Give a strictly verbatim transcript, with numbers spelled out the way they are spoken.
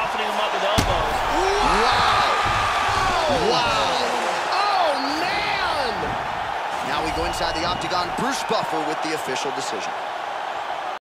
softening him up with elbows. Wow! Oh, wow! Oh, man! Now we go inside the octagon. Bruce Buffer with the official decision.